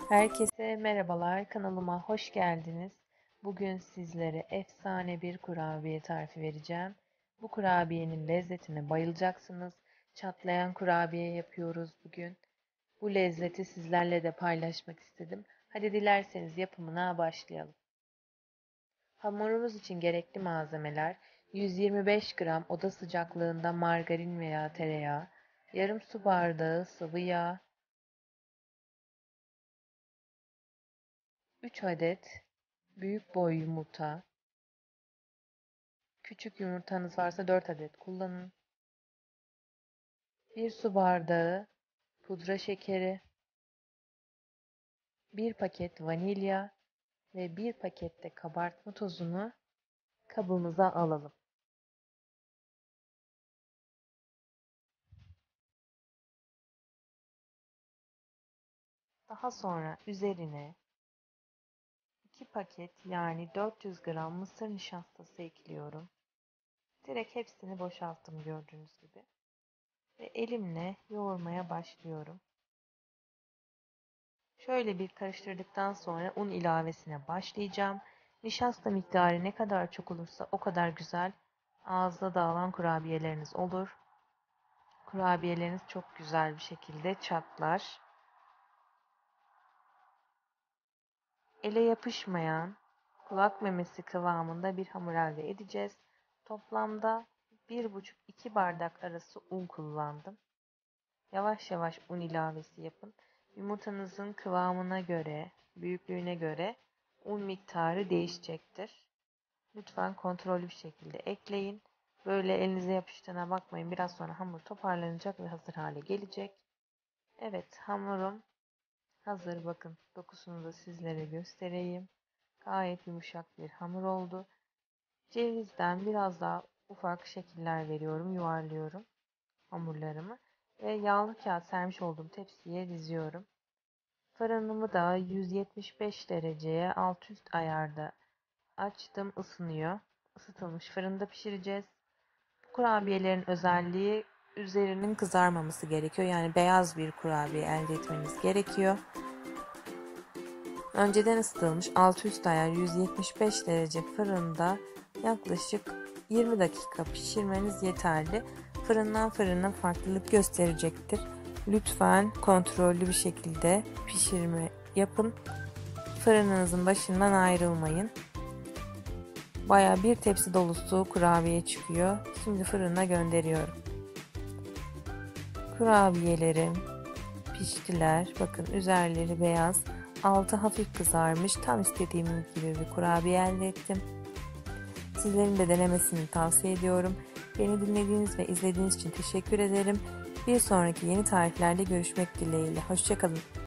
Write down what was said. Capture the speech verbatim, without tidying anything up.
Herkese merhabalar, kanalıma hoş geldiniz. Bugün sizlere efsane bir kurabiye tarifi vereceğim. Bu kurabiyenin lezzetine bayılacaksınız. Çatlayan kurabiye yapıyoruz bugün. Bu lezzeti sizlerle de paylaşmak istedim. Hadi dilerseniz yapımına başlayalım. Hamurumuz için gerekli malzemeler: yüz yirmi beş gram oda sıcaklığında margarin veya tereyağı, yarım su bardağı sıvı yağ, üç adet büyük boy yumurta, küçük yumurtanız varsa dört adet kullanın. bir su bardağı pudra şekeri, bir paket vanilya ve bir paket de kabartma tozunu kabımıza alalım. Daha sonra üzerine iki paket yani dört yüz gram mısır nişastası ekliyorum. Direkt hepsini boşalttım gördüğünüz gibi. Ve elimle yoğurmaya başlıyorum. Şöyle bir karıştırdıktan sonra un ilavesine başlayacağım. Nişasta miktarı ne kadar çok olursa o kadar güzel ağızda dağılan kurabiyeleriniz olur. Kurabiyeleriniz çok güzel bir şekilde çatlar. Ele yapışmayan kulak memesi kıvamında bir hamur elde edeceğiz. Toplamda bir buçuk iki bardak arası un kullandım. Yavaş yavaş un ilavesi yapın. Yumurtanızın kıvamına göre, büyüklüğüne göre un miktarı değişecektir. Lütfen kontrollü bir şekilde ekleyin. Böyle elinize yapıştığına bakmayın. Biraz sonra hamur toparlanacak ve hazır hale gelecek. Evet, hamurum hazır. Bakın, dokusunu da sizlere göstereyim. Gayet yumuşak bir hamur oldu. Cevizden biraz daha ufak şekiller veriyorum, yuvarlıyorum hamurlarımı ve yağlı kağıt sermiş olduğum tepsiye diziyorum. Fırınımı da yüz yetmiş beş dereceye alt üst ayarda açtım, ısınıyor. Isıtılmış fırında pişireceğiz. Bu kurabiyelerin özelliği üzerinin kızarmaması gerekiyor. Yani beyaz bir kurabiye elde etmeniz gerekiyor. Önceden ısıtılmış alt üst ayar yüz yetmiş beş derece fırında yaklaşık yirmi dakika pişirmeniz yeterli. Fırından fırına farklılık gösterecektir. Lütfen kontrollü bir şekilde pişirme yapın. Fırınınızın başından ayrılmayın. Baya bir tepsi dolusu kurabiye çıkıyor. Şimdi fırına gönderiyorum. Kurabiyelerim piştiler. Bakın, üzerleri beyaz, altı hafif kızarmış. Tam istediğim gibi bir kurabiye elde ettim. Sizlerin de denemesini tavsiye ediyorum. Beni dinlediğiniz ve izlediğiniz için teşekkür ederim. Bir sonraki yeni tariflerde görüşmek dileğiyle. Hoşça kalın.